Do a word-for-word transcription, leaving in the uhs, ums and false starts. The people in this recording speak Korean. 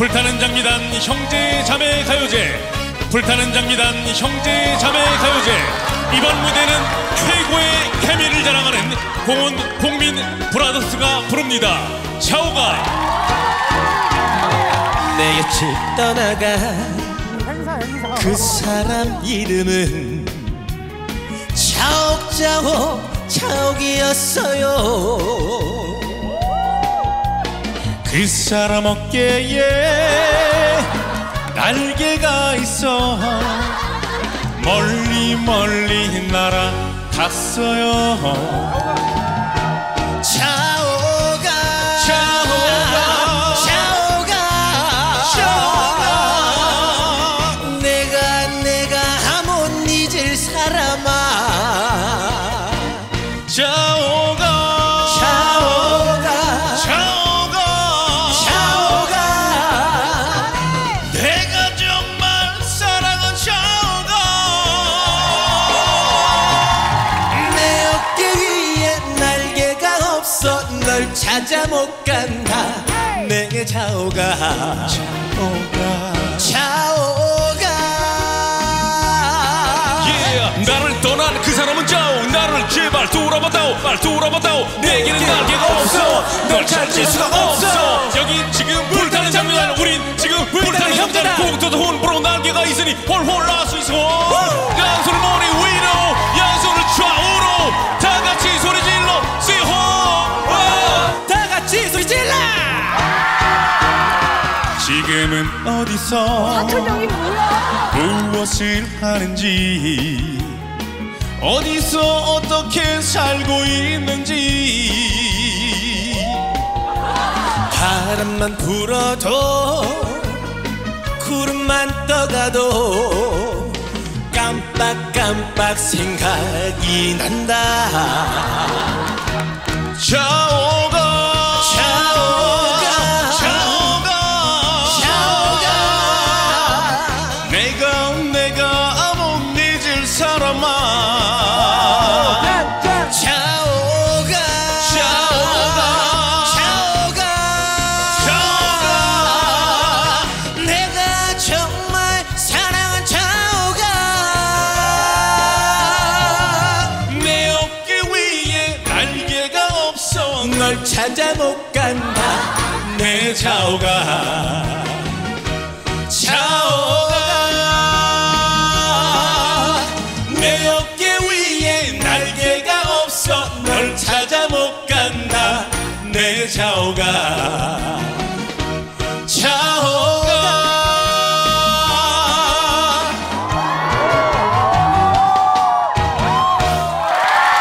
불타는 장미단 형제 자매 가요제, 불타는 장미단 형제 자매 가요제. 이번 무대는 최고의 케미를 자랑하는 공원 국민 브라더스가 부릅니다. 샤오가. 내 곁을 떠나간 그 사람 이름은 차옥차옥 차옥이었어요. 그 사람 어깨에 날개가 있어 멀리 멀리 날아갔어요. 차오가 차오가 차오가 차오가 내가 내가 못 잊을 사람아. 차오가 차오가 차오가 차오가 내가 정말 사랑한 차오가 내 어깨 위에 날개가 없어 널 찾아 못 간다. 내게 차오가 차오가 차오가 yeah. 나를 떠난 그 사람은 차오. 나를 제발 돌아봐다오. 날 돌아봐다오. 내게는 날개가 없어 널 찾을 수가 없어. 여기 지금 불타는 장면, 우린 지금 불타는 형제다. 공터도 혼부로 날개가 있으니 홀홀 날 수 있어. 양손을 머리 위로 양손을 좌우로 다 같이 소리 질러 시호. 다 같이 소리 질러. 지금은 어디서 사촌형이 뭐야? 무엇을 하는지, 어디서 어떻게 살고 있는지. 바람만 불어도 구름만 떠가도 깜빡깜빡 생각이 난다. 차오가 차오가 차오가 차오가 내가 내가 못 잊을 사람아. 차오가 차오가 차오가 차오가 내가 정말 사랑한 차오가 내 어깨 위에 날개가 없어 널 찾아 못 간다. 내 차오가 차오가 내 어깨 위에 날개가 없어 널 찾아 못 간다. 내 차오가